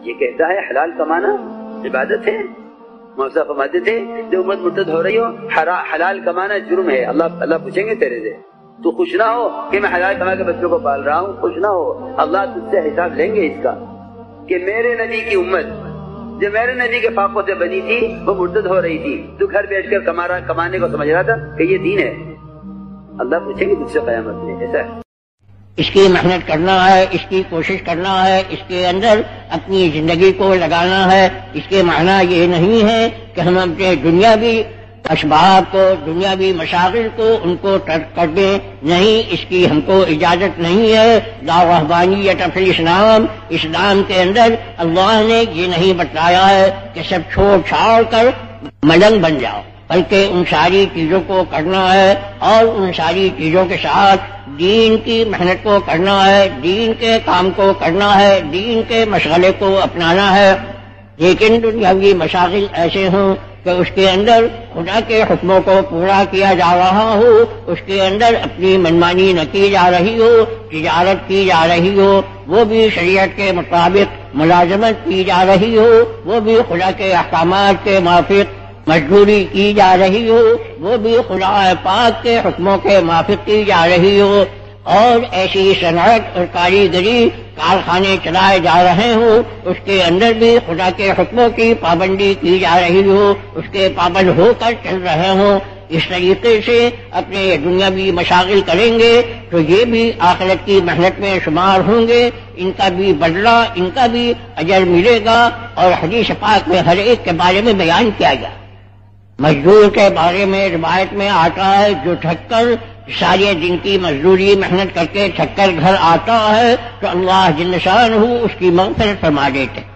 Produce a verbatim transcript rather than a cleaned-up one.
یہ کہتا ہے حلال کمانا عبادت ہے. موسیٰ فرماتے تھے جو امت مرتد ہو رہی ہو حلال کمانا جرم ہے. اللہ اللہ پوچھیں گے تیرے سے تو خوش نہ ہو کہ میں حلال کما کے بچوں کو پال رہا ہوں, خوش نہ ہو. اللہ تجھ سے حساب لیں گے اس کا کہ میرے نبی کی امت جو میرے نبی کے پاپوں سے بنی تھی وہ مرتد ہو رہی تھی, تو گھر بیٹھ کر کما رہا کمانے کو سمجھ رہا تھا کہ یہ دین ہے. اللہ پوچھیں گے تجھ سے قیامت میں. ایسا ہے اس کی محنت کرنا ہے, اس کی کوشش کرنا ہے, اس کے اندر اپنی زندگی کو لگانا ہے. اس کے معنی یہ نہیں ہے کہ ہم اپنے دنیاوی اسباب کو, دنیاوی مشاغل کو ان کو ترک کر دیں. نہیں, اس کی ہم کو اجازت نہیں ہے. لا رہبانیت فی الاسلام, اسلام کے اندر اللہ نے یہ نہیں بتایا ہے کہ سب چھوڑ چھاڑ کر ملنگ بن جاؤ, بلکہ ان ساری چیزوں کو کرنا ہے اور ان ساری چیزوں کے ساتھ دین کی محنت کو کرنا ہے, دین کے کام کو کرنا ہے, دین کے مشغلے کو اپنانا ہے. لیکن دنیاوی مشاغل ایسے ہوں کہ اس کے اندر خدا کے حکموں کو پورا کیا جا رہا ہو, اس کے اندر اپنی منمانی نہ کی جا رہی ہو, تجارت کی جا رہی ہو, وہ بھی شریعت کے مطابق ملازمت کی جا رہی ہو, وہ بھی خدا کے احکامات کے موافق مزدوری کی جا رہی ہو, وہ بھی خدا پاک کے حکموں کے موافق کی جا رہی ہو, اور ایسی صنعت اور کاریگری کارخانے چلائے جا رہے ہوں, اس کے اندر بھی خدا کے حکموں کی پابندی کی جا رہی ہو, اس کے پابند ہو کر چل رہے ہوں. اس طریقے سے اپنے دنیاوی مشاغل کریں گے تو یہ بھی آخرت کی محنت میں شمار ہوں گے, ان کا بھی بدلہ, ان کا بھی اجر ملے گا. اور حدیث پاک میں ہر ایک کے بارے میں بیان کیا گیا. مزدور کے بارے میں روایت میں آتا ہے جو تھک کر سارے دن کی مزدوری محنت کر کے تھک کر گھر آتا ہے تو اللہ جل شانہ اس کی مغفرت فرما دیتے.